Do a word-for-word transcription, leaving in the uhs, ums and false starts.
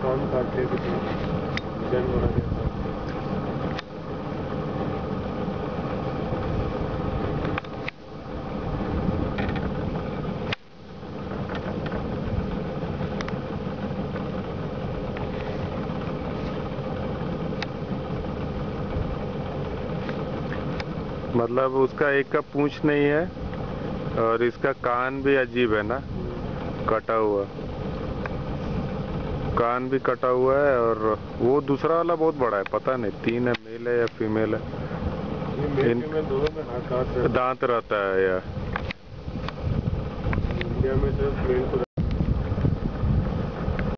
कान काटते डिजाइन बना दिया। मतलब उसका एक का पूंछ नहीं है और इसका कान भी अजीब है ना, कटा हुआ कान भी कटा हुआ है। और वो दूसरा वाला बहुत बड़ा है, पता नहीं तीन है, मेल है या फीमेल है। ये मेल फीमेल दोनों में हाथ दांत दांत रहता है या इंडिया में सिर्फ मेल को